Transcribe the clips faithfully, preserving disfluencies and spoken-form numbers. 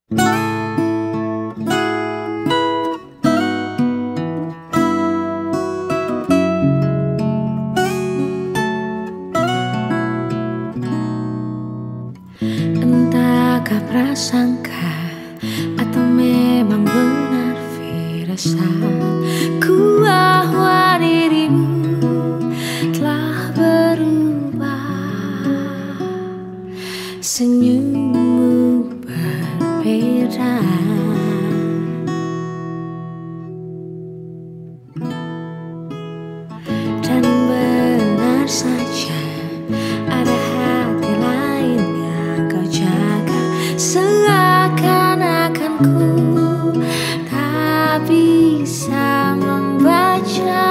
Entahkah prasangka atau memang benar firasat ku bahwa dirimu telah berubah. Senyummu berbeda dan benar saja ada hati lain yang kau jaga. Seakan-akan ku tak bisa membaca.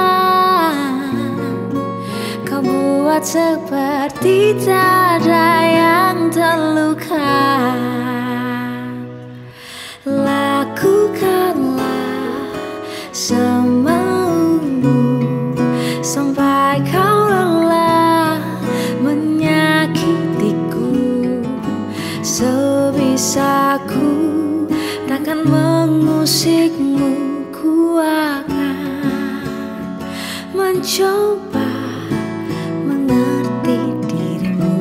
Kau buat seperti tak ada yang terluka. Lakukanlah semaumu sampai kau lelah menyakitiku. Sebisaku takkan mengusikmu, ku akan mencoba mengerti dirimu.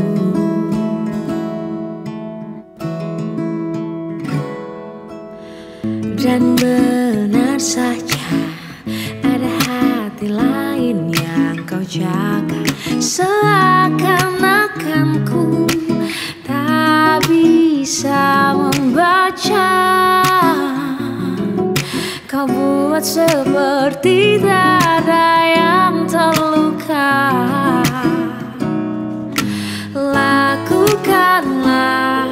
Dan benar saja ada hati lain yang kau jaga. Seakan-akan ku tak bisa membaca. Kau buat seperti tak ada yang terluka. Lakukanlah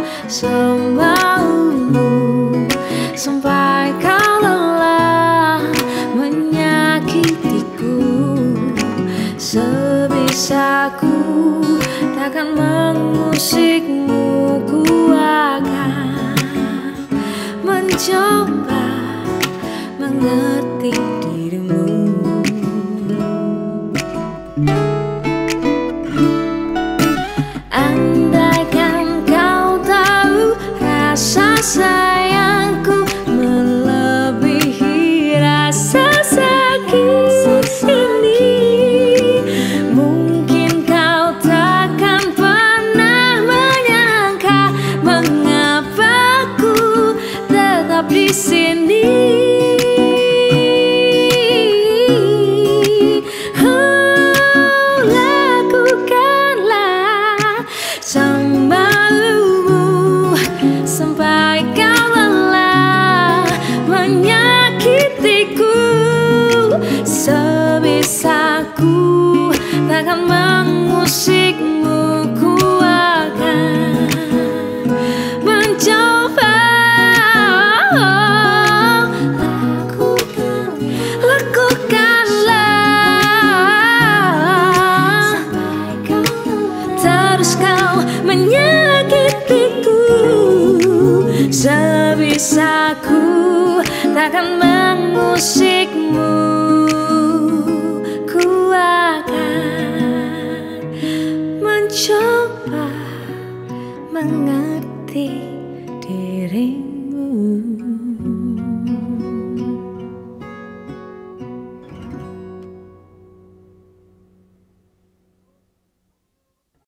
semaumu sampai kau lelah menyakitiku. Sebisaku takkan mengusikmu, ku akan mencoba mengerti dirimu. Andaikan kau tahu rasa sayangku melebihi rasa sakit ini, mungkin kau takkan pernah menyangka mengapa ku tetap di sini. Sampai kau lelah menyakitiku. Sebisaku takkan mengusikmu, ku akan mencoba. Lakukan, lakukanlah terus kau menyakitiku. Sebisaku takkan mengusikmu, ku akan mencoba mengerti.